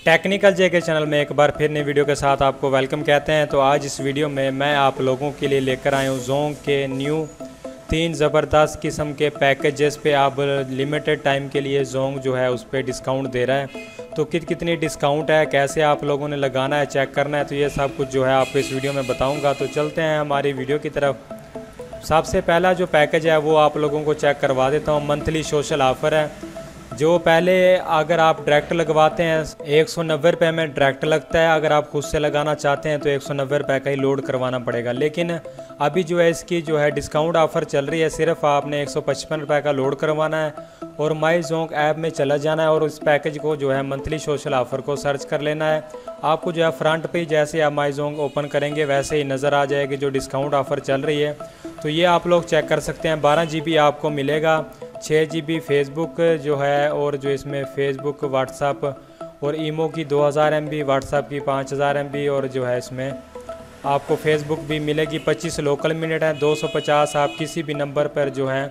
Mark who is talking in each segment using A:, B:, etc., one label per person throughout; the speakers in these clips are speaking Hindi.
A: टेक्निकल जेके चैनल में एक बार फिर नई वीडियो के साथ आपको वेलकम कहते हैं। तो आज इस वीडियो में मैं आप लोगों के लिए लेकर आया हूँ जोंग के न्यू 3 ज़बरदस्त किस्म के पैकेजेस पे आप लिमिटेड टाइम के लिए जोंग जो है उस पर डिस्काउंट दे रहा है। तो कितनी डिस्काउंट है, कैसे आप लोगों ने लगाना है, चेक करना है, तो ये सब कुछ जो है आपको इस वीडियो में बताऊँगा। तो चलते हैं हमारी वीडियो की तरफ। सबसे पहला जो पैकेज है वो आप लोगों को चेक करवा देता हूँ। मंथली सोशल ऑफ़र है। जो पहले अगर आप डायरेक्ट लगवाते हैं 190 रुपये में डायरेक्ट लगता है। अगर आप खुद से लगाना चाहते हैं तो 190 रुपये का ही लोड करवाना पड़ेगा। लेकिन अभी जो है इसकी जो है डिस्काउंट ऑफ़र चल रही है। सिर्फ आपने 155 रुपये का लोड करवाना है और माई जोंग ऐप में चला जाना है और इस पैकेज को जो है मंथली सोशल ऑफ़र को सर्च कर लेना है। आपको जो है फ्रंट पे जैसे आप माई जोंग ओपन करेंगे वैसे ही नज़र आ जाएगी जो डिस्काउंट ऑफ़र चल रही है। तो ये आप लोग चेक कर सकते हैं। 12 GB आपको मिलेगा, 6 GB फेसबुक जो है, और जो इसमें फेसबुक, व्हाट्सअप और ईमो की 2000 MB, व्हाट्सअप की 5000 MB, और जो है इसमें आपको फेसबुक भी मिलेगी। 25 लोकल मिनट है, 250 आप किसी भी नंबर पर जो है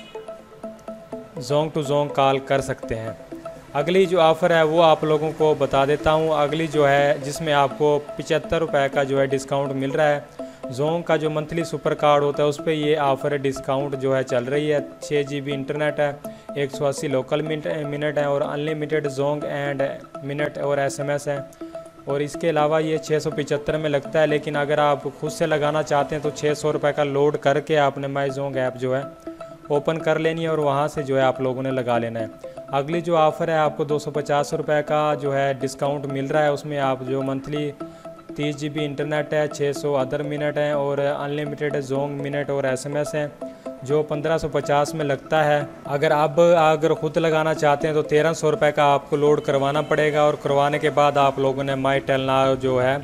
A: जोंग टू जोंग कॉल कर सकते हैं। अगली जो ऑफ़र है वो आप लोगों को बता देता हूँ। अगली जो है जिसमें आपको 75 रुपये का जो है डिस्काउंट मिल रहा है। जोंग का जो मंथली सुपर कार्ड होता है उस पर ये ऑफ़र डिस्काउंट जो है चल रही है। 6 GB इंटरनेट है, 180 लोकल मिनट है और अनलिमिटेड जोंग एंड मिनट और SMS है। और इसके अलावा ये 675 में लगता है। लेकिन अगर आप खुद से लगाना चाहते हैं तो 600 रुपये का लोड करके आपने माई जोंग ऐप जो है ओपन कर लेनी है और वहाँ से जो है आप लोगों ने लगा लेना है। अगली जो ऑफ़र है आपको 250 रुपये का जो है डिस्काउंट मिल रहा है। उसमें आप जो मंथली 30 GB इंटरनेट है, 600 अदर मिनट हैं और अनलिमिटेड जोंग मिनट और SMS हैं, जो 1550 में लगता है। अगर ख़ुद लगाना चाहते हैं तो 1300 रुपये का आपको लोड करवाना पड़ेगा और करवाने के बाद आप लोगों ने माई टेलनाउ जो है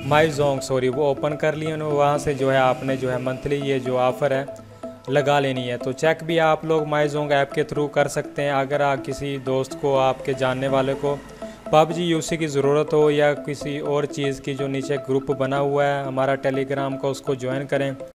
A: वो ओपन कर लिए। वहाँ से जो है आपने जो है मंथली ये जो ऑफ़र है लगा लेनी है। तो चेक भी आप लोग माई जोंग ऐप के थ्रू कर सकते हैं। अगर आप किसी दोस्त को, आपके जानने वाले को PUBG यूसी की ज़रूरत हो या किसी और चीज़ की, जो नीचे ग्रुप बना हुआ है हमारा टेलीग्राम का, उसको ज्वाइन करें।